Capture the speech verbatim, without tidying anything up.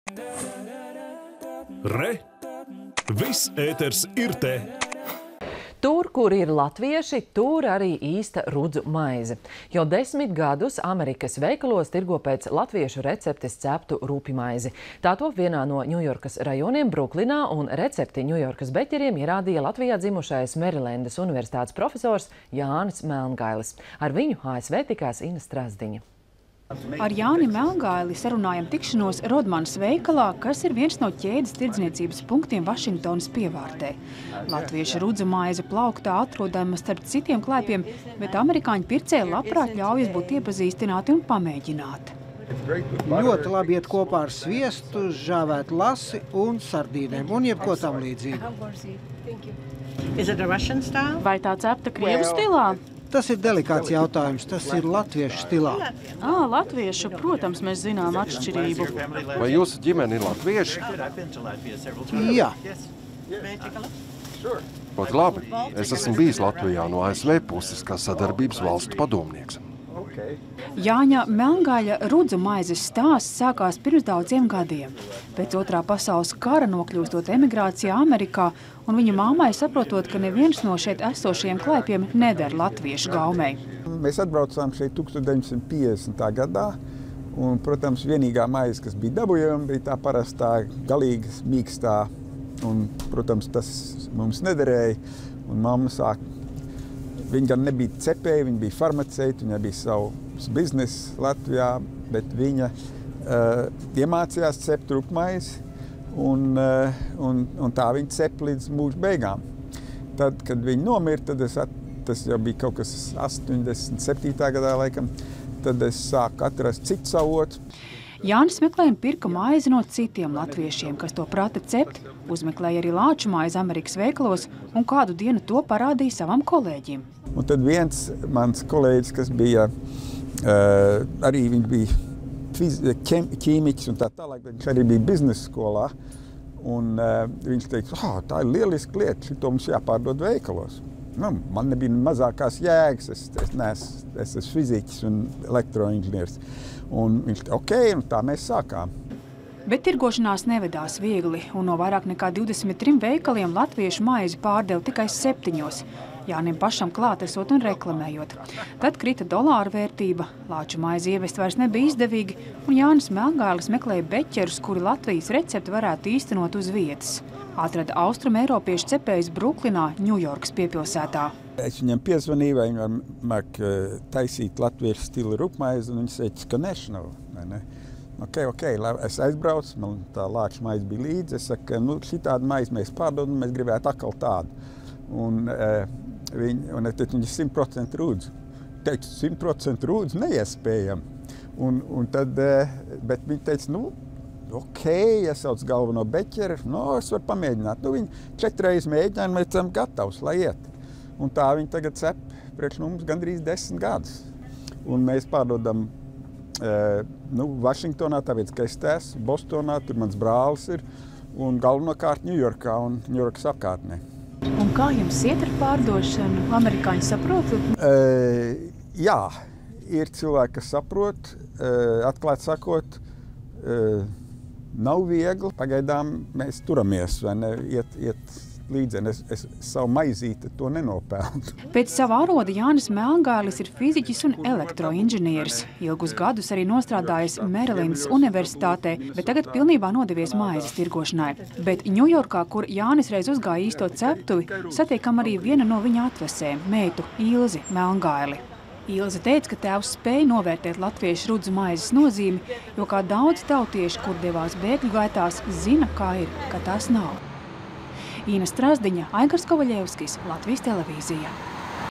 Re! Viss ēters ir te! Tur, kur ir latvieši, tur arī īsta rudzu maize. Jau desmit gadus Amerikas veikalos tirgo pēc latviešu receptes ceptu rupjmaizi. Tā top vienā no Ņujorkas rajoniem Bruklinā, un recepti Ņujorkas beķeriem ierādīja Latvijā dzimušais Merilendas universitātes profesors Jānis Melngailis. Ar viņu A S V tikās Ina Strazdiņa. Ar Jāni Melngaili sarunājam tikšanos Rodmanas veikalā, kas ir viens no ķēdes tirdzniecības punktiem Vašingtonas pievārtē. Latviešu rudzu maize plauktā atrodama starp citiem klēpiem, bet amerikāņu pircēji labprāt ļaujas būt iepazīstināti un pamēģināt. Ļoti labi iet kopā ar sviestu, žāvēt lasi un sardīnēm un jebko tam līdzīgu. Vai tā cepta krievu stilā? Tas ir delikāts jautājums. Tas ir latviešu stilā. Ā, latviešu, protams, mēs zinām atšķirību. Vai jūsu ģimene ir latvieši? Jā. Ļoti labi. Es esmu bijis Latvijā no A S V puses kā sadarbības valstu padomnieks. Jāņa Melngaļa rudzu maizes stāsts sākās pirms daudziem gadiem. Pēc otrā pasaules kara nokļūstot emigrācijā Amerikā, un viņa mammai saprotot, ka neviens no šeit esošajiem klēpiem neder latviešu gaumei. Mēs atbraucām šeit tūkstoš deviņsimt piecdesmitā gadā, un, protams, vienīgā maize, kas bija dabujama, bija tā parastā, galīga, mīkstā, un, protams, tas mums nederēja, un mamma sāk. Viņa gan nebija cepēja, viņa bija farmaceita, viņa bija savs bizness Latvijā, bet viņa uh, iemācījās cept rupjmaizi, un, uh, un, un tā viņa cep līdz mūža beigām. Tad, kad viņa nomira, tad es at, tas jau bija kaut kas astoņdesmit septītā gadā, laikam, tad es sāku atrast citu savotu. Jānis meklējumi pirka maizi no citiem latviešiem, kas to prata cept, uzmeklēja arī lāču maizi Amerikas veikalos un kādu dienu to parādīja savam kolēģim. Un tad viens mans kolēģis, kas bija, uh, arī viņš bija fizi, ķīmiķis un tā tālāk, viņš arī bija biznesa skolā, un uh, viņš teica, oh, tā ir lieliska lieta, šito mums jāpārdod veikalos. Nu, man nebija mazākās jēgas, es, es, nes, es esmu fiziķis un elektroinženieris. Un viņš teica, ok, un tā mēs sākām. Bet tirgošanās nevedās viegli, un no vairāk nekā divdesmit trim veikaliem latviešu maizi pārdeva tikai septiņos. Jānim pašam klātesot un reklamējot. Tad krita dolāra vērtība, lāču maizi ievest vairs nebija izdevīgi, un Jānis Melngailis meklēja beķerus, kuri Latvijas recepti varētu īstenot uz vietas. Atrada austrumu eiropiešu cepējus Bruklinā, Ņujorkas piepilsētā. Es viņam piezvanīju, vai viņam māk taisīt latviešu stilu rupjmaizi, un viņš teica, ka nešanu, vai ne? Ok, ok, es aizbraucu, man tā lāču maize bija līdzi, es saku, nu, šitādu maizi mēs pārdodam, mēs gribētu atkal tādu. Un, uh, viņi, un es teicu, viņi ir simt procenti rudzu. Teicu, simt procenti rudzu neiespējami. Un, un tad, uh, bet viņi teica, nu, ok, iesauc galveno beķeri, no, es varu pamēģināt. Nu, viņi četreiz mēģināja, un mēs esam gatavs, lai iet. Un tā viņi tagad cep priekš mums gandrīz desmit gadus. Un mēs pārdodam uh, nu, Vašingtonā, tāpēc, ka es esmu, Bostonā, tur mans brālis ir, un galvenokārt Ņujorkā un Ņujorkas apkārtnē. Un kā jums iet ar pārdošanu? Amerikāņi saprot? Uh, jā, ir cilvēki, kas saprot, uh, atklāt sakot, uh, nav viegli. Pagaidām mēs turamies, vai ne, iet, iet līdzi. Es, es savu maizīti to nenopelnu. Pēc sava aroda Jānis Melngailis ir fiziķis un elektroinženieris. Ilgus gadus arī nostrādājis Merilendas universitātē, bet tagad pilnībā nodevies maizes tirgošanai. Bet Ņujorkā, kur Jānis reiz uzgāja īsto ceptuvi, satiekam arī viena no viņa atvesēm, meitu Ilzi Melngaili. Ilze teica, ka tēvs spēja novērtēt latviešu rudzu maizes nozīmi, jo kā daudz tautieši, kur devās bēgļu gaitās, zina, kā ir, ka tas nav. Ina Strazdiņa, Aigars Kovaļevskis, Latvijas televīzija.